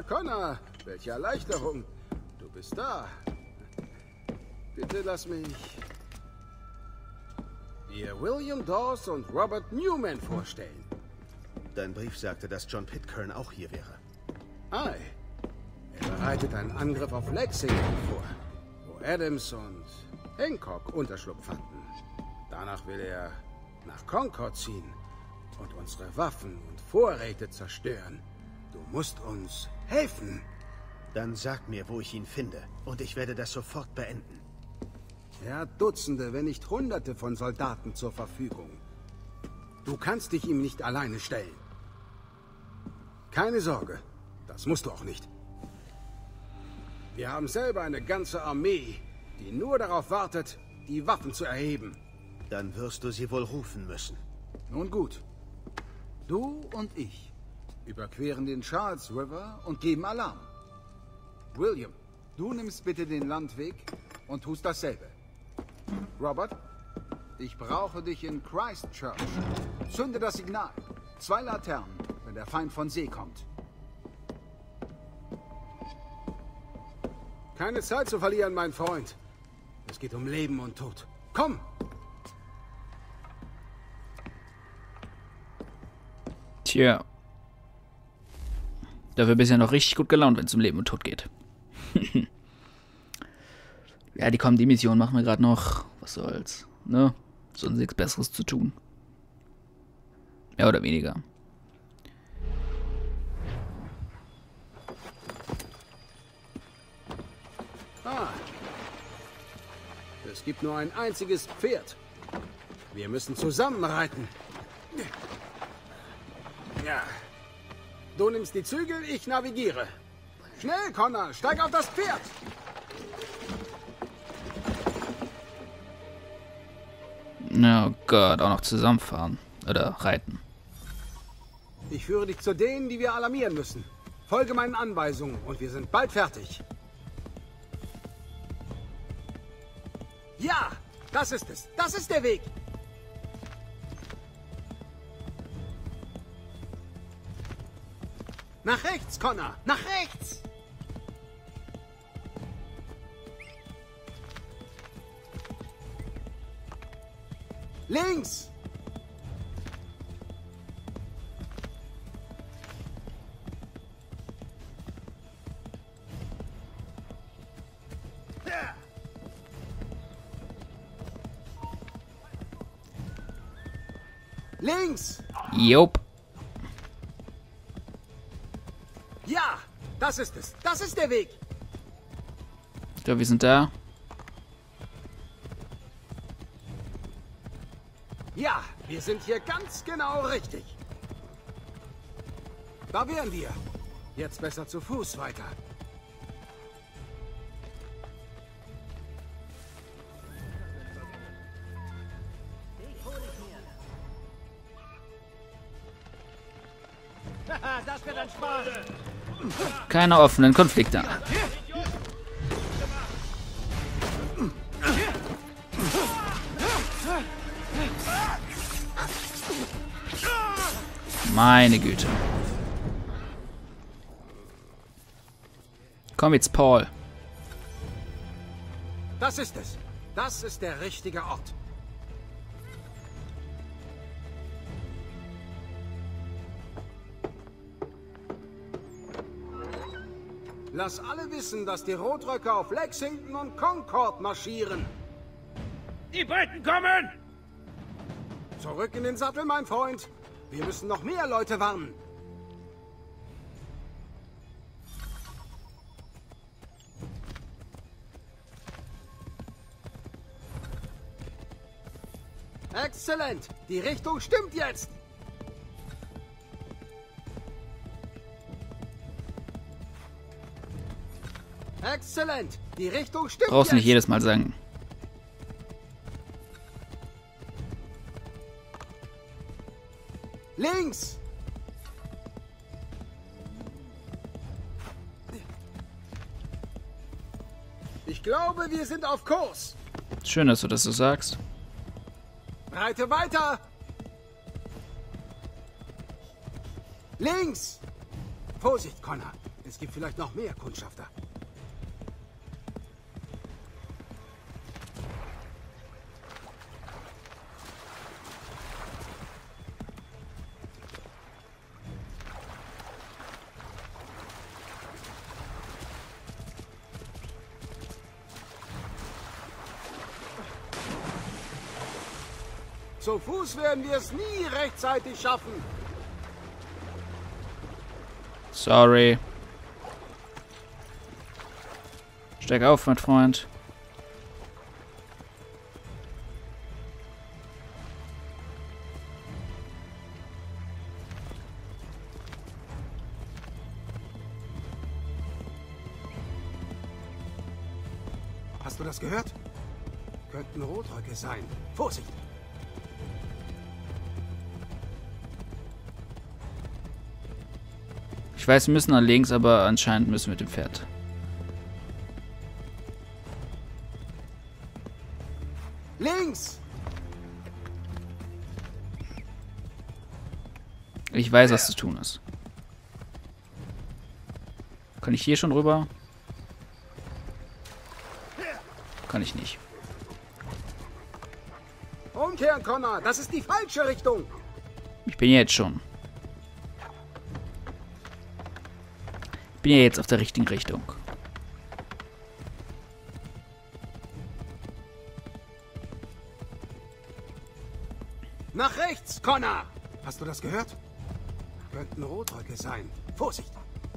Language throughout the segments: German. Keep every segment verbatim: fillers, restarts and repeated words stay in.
Connor, welche Erleichterung. Du bist da. Bitte lass mich dir William Dawes und Robert Newman vorstellen. Dein Brief sagte, dass John Pitcairn auch hier wäre. Ei. Er bereitet einen Angriff auf Lexington vor, wo Adams und Hancock Unterschlupf fanden. Danach will er nach Concord ziehen und unsere Waffen und Vorräte zerstören. Du musst uns helfen. Dann sag mir, wo ich ihn finde, und ich werde das sofort beenden. Er hat Dutzende, wenn nicht Hunderte von Soldaten zur Verfügung. Du kannst dich ihm nicht alleine stellen. Keine Sorge, das musst du auch nicht. Wir haben selber eine ganze Armee, die nur darauf wartet, die Waffen zu erheben. Dann wirst du sie wohl rufen müssen. Nun gut. Du und ich überqueren den Charles River und geben Alarm. William, du nimmst bitte den Landweg und tust dasselbe. Robert, ich brauche dich in Christchurch. Zünde das Signal. Zwei Laternen, wenn der Feind von See kommt. Keine Zeit zu verlieren, mein Freund. Es geht um Leben und Tod. Komm! Tja. Dafür bist du ja noch richtig gut gelaunt, wenn es um Leben und Tod geht. Ja, die kommen, die Mission machen wir gerade noch. Was soll's, ne? Sonst nichts Besseres zu tun. Mehr oder weniger. Ah. Es gibt nur ein einziges Pferd. Wir müssen zusammen reiten. Ja. Du nimmst die Zügel, ich navigiere. Schnell, Connor, steig auf das Pferd! Oh Gott, auch noch zusammenfahren. Oder reiten. Ich führe dich zu denen, die wir alarmieren müssen. Folge meinen Anweisungen und wir sind bald fertig. Ja, das ist es. Das ist der Weg. Nach rechts, Connor. Nach rechts. Links. Links! Jupp. Ja, das ist es. Das ist der Weg. Ich glaube, wir sind da. Ja, wir sind hier ganz genau richtig. Da wären wir. Jetzt besser zu Fuß weiter. Das wird ein Spaß. Keine offenen Konflikte. Meine Güte. Komm jetzt, Paul. Das ist es. Das ist der richtige Ort. Lass alle wissen, dass die Rotröcke auf Lexington und Concord marschieren. Die Briten kommen! Zurück in den Sattel, mein Freund. Wir müssen noch mehr Leute warnen. Exzellent. Die Richtung stimmt jetzt. Exzellent. Die Richtung stimmt Brauchst jetzt. nicht jedes Mal sagen. Links. Ich glaube, wir sind auf Kurs. Schön, dass du das so sagst. Reite weiter. Links. Vorsicht, Connor. Es gibt vielleicht noch mehr Kundschafter. Zu Fuß werden wir es nie rechtzeitig schaffen. Sorry. Steig auf, mein Freund. Hast du das gehört? Könnten Rotröcke sein. Vorsicht! Ich weiß, wir müssen nach links, aber anscheinend müssen wir mit dem Pferd. Links! Ich weiß, was zu tun ist. Kann ich hier schon rüber? Kann ich nicht. Umkehren, Connor! Das ist die falsche Richtung! Ich bin jetzt schon. Ich bin ja jetzt auf der richtigen Richtung. Nach rechts, Connor! Hast du das gehört? Könnten Rotröcke sein. Vorsicht!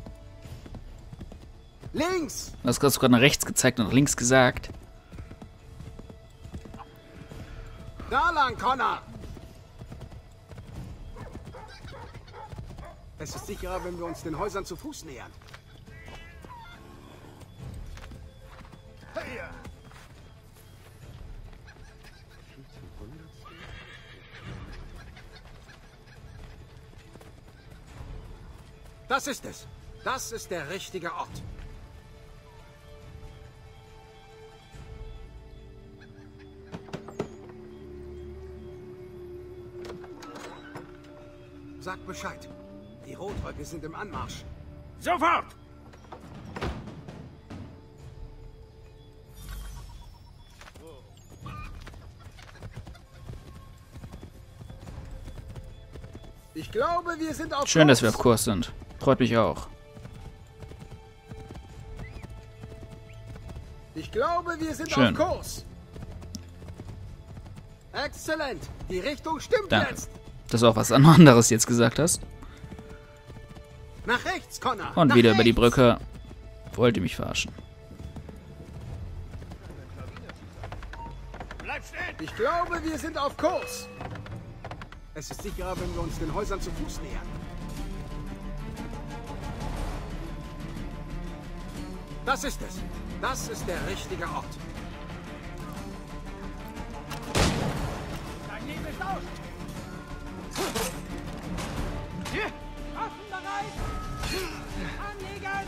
Links! Du hast gerade nach rechts gezeigt und nach links gesagt. Da lang, Connor! Es ist sicherer, wenn wir uns den Häusern zu Fuß nähern. Das ist es. Das ist der richtige Ort. Sag Bescheid. Die Rotröcke sind im Anmarsch. Sofort! Ich glaube, wir sind auf Schön, Kurs. dass wir auf Kurs sind. Freut mich auch. Ich glaube, wir sind Schön. auf Kurs. Exzellent. Die Richtung stimmt Danke. jetzt. Dass du auch was anderes jetzt gesagt hast. Nach rechts, Connor. Und Nach wieder rechts. über die Brücke. Wollt ihr mich verarschen? Bleib stehen! Ich glaube, wir sind auf Kurs. Es ist sicherer, wenn wir uns den Häusern zu Fuß nähern. Das ist es. Das ist der richtige Ort. Dein Leben ist aus! Hier! Waffen bereit! Anlegen!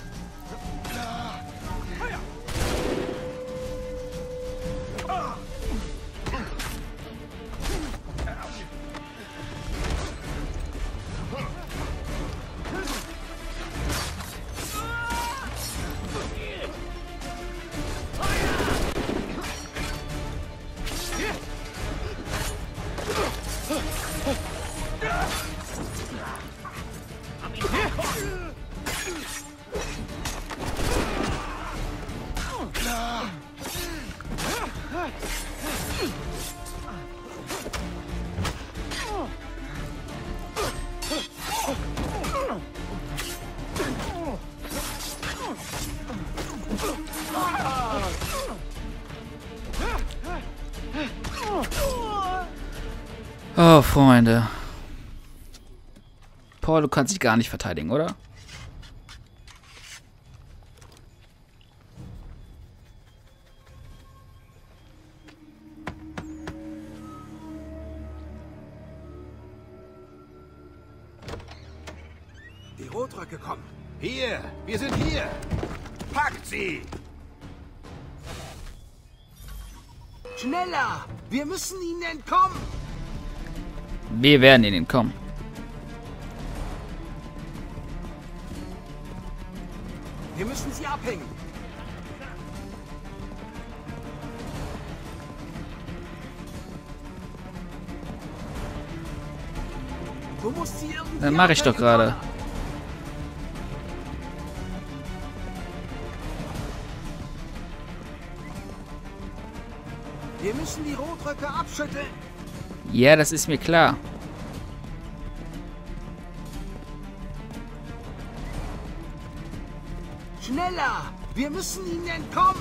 Feuer! Oh, Freunde. Paul, du kannst dich gar nicht verteidigen, oder? Die Rotröcke kommen. Hier, wir sind hier. Packt sie! Schneller! Wir müssen ihnen entkommen! Wir werden ihnen entkommen. Wir müssen sie abhängen. Du musst sie irgendwie Dann mache ich doch abhängen, gerade. Connor. Wir müssen die Rotröcke abschütteln. Ja, das ist mir klar. Schneller! Wir müssen ihnen entkommen!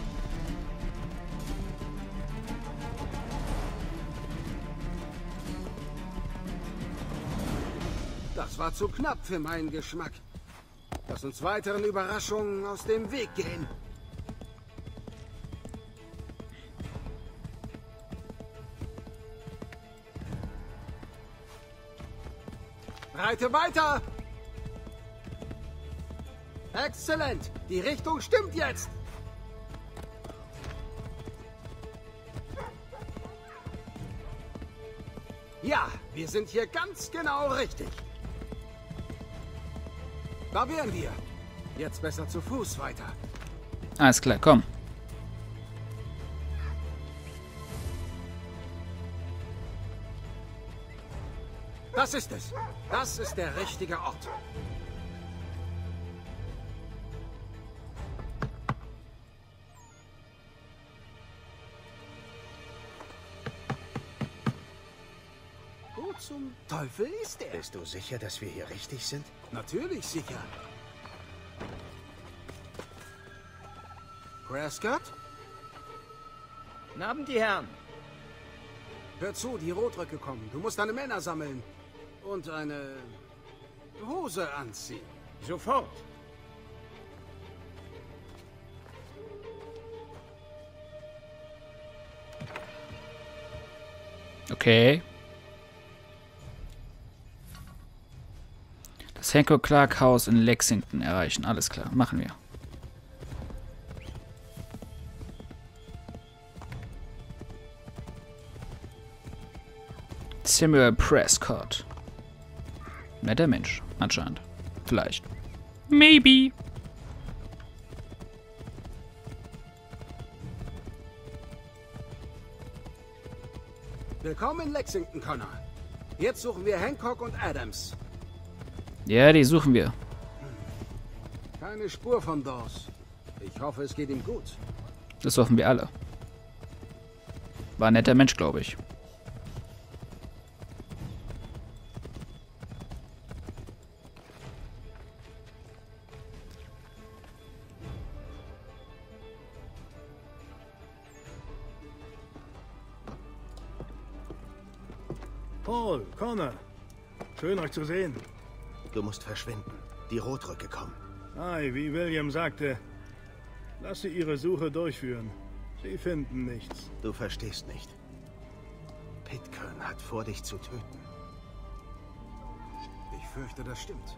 Das war zu knapp für meinen Geschmack. Lass uns weiteren Überraschungen aus dem Weg gehen. Reite weiter! Exzellent! Die Richtung stimmt jetzt! Ja, wir sind hier ganz genau richtig. Da wären wir. Jetzt besser zu Fuß weiter. Alles klar, komm. Das ist es. Das ist der richtige Ort. Wo zum Teufel ist er? Bist du sicher, dass wir hier richtig sind? Natürlich sicher. Prescott? Guten Abend, die Herren. Hör zu, die Rotröcke kommen. Du musst deine Männer sammeln. Und eine Hose anziehen. Sofort. Okay. Das Hancock Clark Haus in Lexington erreichen. Alles klar, machen wir. Samuel Prescott. Netter Mensch, anscheinend. Vielleicht. Maybe. Willkommen in Lexington, Connor. Jetzt suchen wir Hancock und Adams. Ja, die suchen wir. Keine Spur von Dawes. Ich hoffe, es geht ihm gut. Das hoffen wir alle. War ein netter Mensch, glaube ich. Paul, Connor. Schön, euch zu sehen. Du musst verschwinden. Die Rotröcke kommen. Ei, wie William sagte, lass sie ihre Suche durchführen. Sie finden nichts. Du verstehst nicht. Pitcairn hat vor, dich zu töten. Ich fürchte, das stimmt.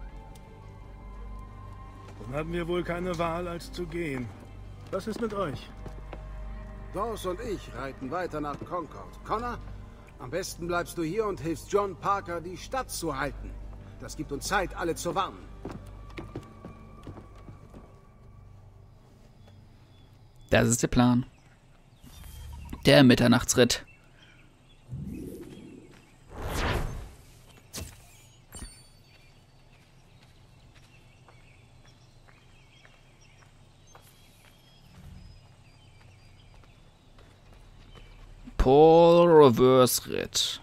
Dann hatten wir wohl keine Wahl, als zu gehen. Was ist mit euch? Dawes und ich reiten weiter nach Concord. Connor, am besten bleibst du hier und hilfst John Parker, die Stadt zu halten. Das gibt uns Zeit, alle zu warnen. Das ist der Plan. Der Mitternachtsritt. Paul Reverse Ritt.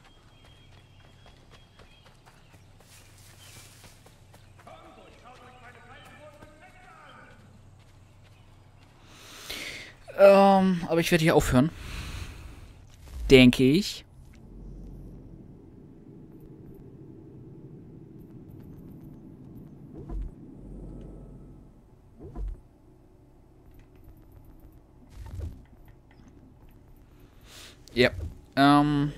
Ähm, aber ich werde hier aufhören. Denke ich. Ja. Ähm.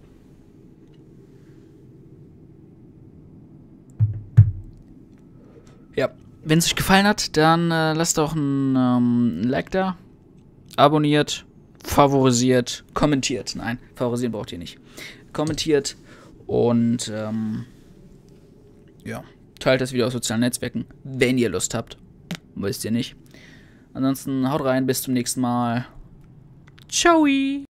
Ja. Wenn es euch gefallen hat, dann äh, lasst doch ein ähm, Like da. Abonniert, favorisiert, kommentiert. Nein, favorisieren braucht ihr nicht. Kommentiert und ähm, ja, teilt das Video auf sozialen Netzwerken, wenn ihr Lust habt. wisst ihr nicht. Ansonsten haut rein, bis zum nächsten Mal. Ciao!